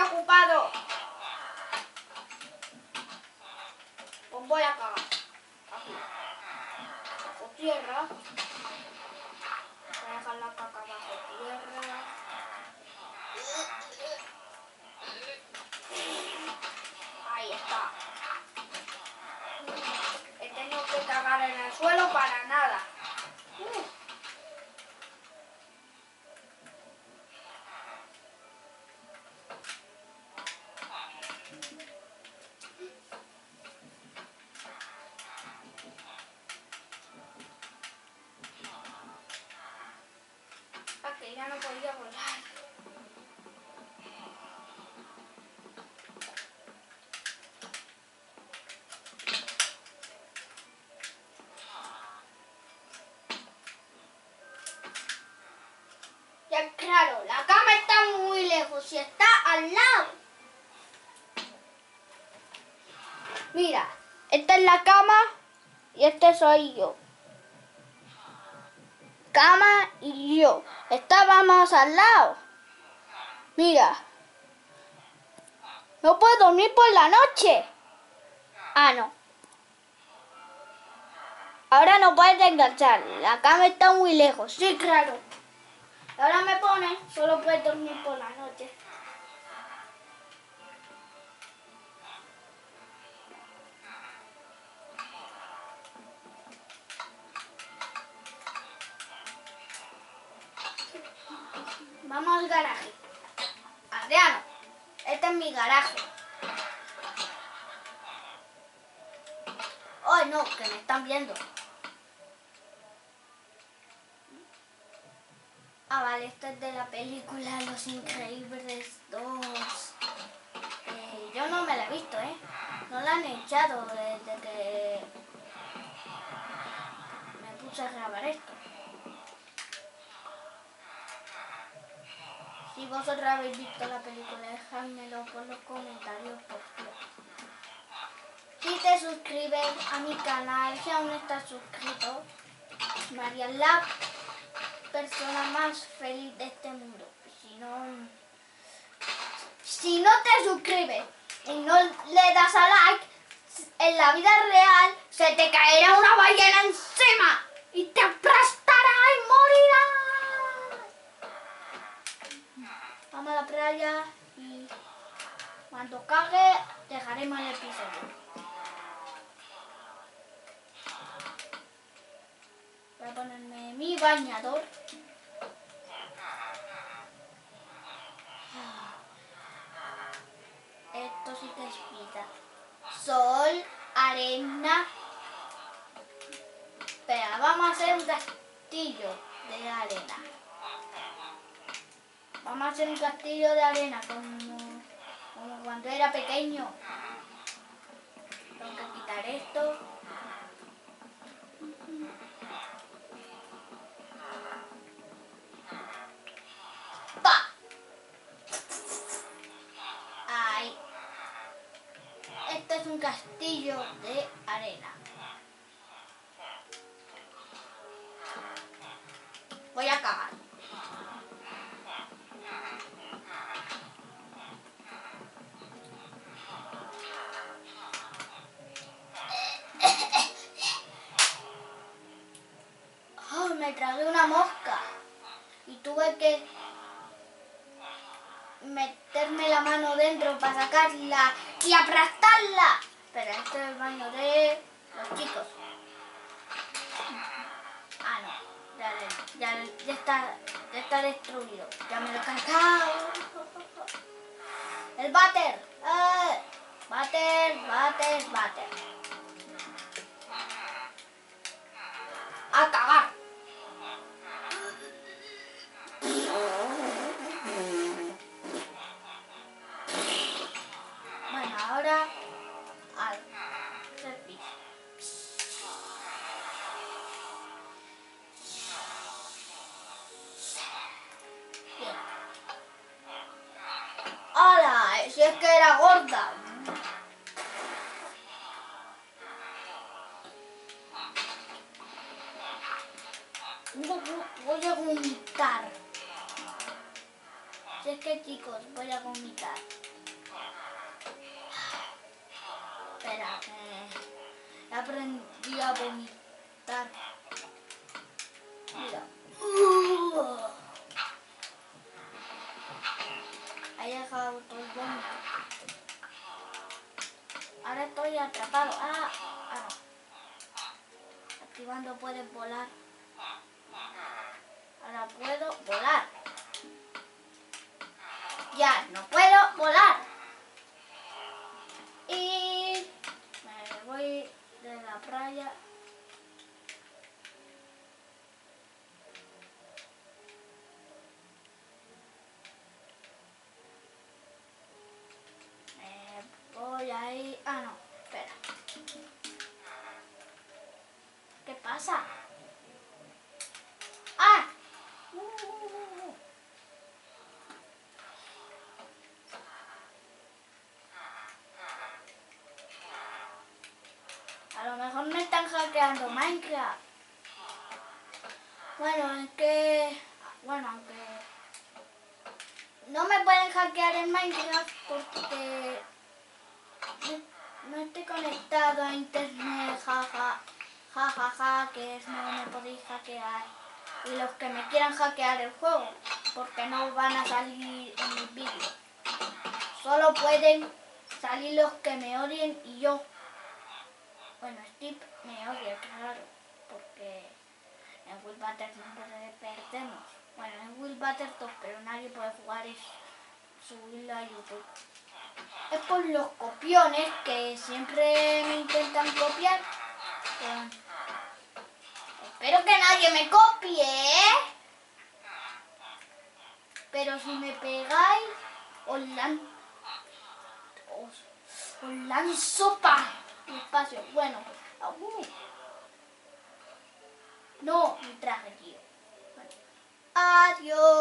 ocupado. Pues voy a cagar. Aquí. Bajo tierra. Voy a dejar la caca bajo tierra. Ahí está. He tenido que cagar en el suelo para nada. Que ya no podía volar. Ya claro, la cama está muy lejos y está al lado. Mira, esta es la cama y este soy yo. Cama y yo. Estábamos al lado. Mira. No puedo dormir por la noche. Ah, no. Ahora no puedes enganchar. La cama está muy lejos. Sí, claro. Ahora me pone, solo puedes dormir por la noche. Vamos al garaje. Adriano, este es mi garaje. Oh, no, que me están viendo. Ah, vale, esto es de la película Los Increíbles 2. Yo no me la he visto, ¿eh? No la han echado desde que me puse a grabar esto. Si vosotros habéis visto la película, dejádmelo por los comentarios, por favor. Si te suscribes a mi canal, si aún no estás suscrito, me harías la persona más feliz de este mundo. Si no te suscribes y no le das a like, en la vida real se te caerá una ballena encima y te aplastará y morirás. Vamos a la playa y cuando cague dejaremos el episodio. Voy a ponerme mi bañador. Esto sí que es vida. Sol, arena. Espera, vamos a hacer un castillo de arena. Vamos a hacer un castillo de arena como cuando era pequeño. Tengo que quitar esto. ¡Pa! Ahí. Este es un castillo de arena. Voy a cagar. Oh, me tragué una mosca y tuve que meterme la mano dentro para sacarla y aplastarla. Pero este es el baño de los chicos. Ah, no, ya está destruido. Ya me lo he cargado. El váter. Váter. A cagar. Bueno, ahora al cepillo. Bien. ¡Hala! Si es que era gorda. Voy a vomitar. Si es que chicos, voy a vomitar. Espera, he aprendido a vomitar. Mira. Ahí he dejado todo el vómito. Ahora estoy atrapado. Ah, no. Activando puedes volar. Ahora puedo volar. Ya, no puedo volar. Y me voy de la playa. Voy ahí. Ah, no, espera. ¿Qué pasa? ¡Ah! A lo mejor me están hackeando Minecraft. Bueno, es que... Bueno, aunque... No me pueden hackear en Minecraft porque... No estoy conectado a internet, jaja. Jajaja, que no me podéis hackear. Y los que me quieran hackear el juego, porque no van a salir en mis vídeos. Solo pueden salir los que me odien y yo. Bueno, Steve me odia, claro, porque en Will Battle siempre perdemos. Bueno, en Will Battle 2, pero nadie puede jugar y subirlo a YouTube. Es por los copiones que siempre me intentan copiar. Espero que nadie me copie, pero si me pegáis, os lanzo para el espacio. Bueno, no, mi traje, tío. Bueno, adiós.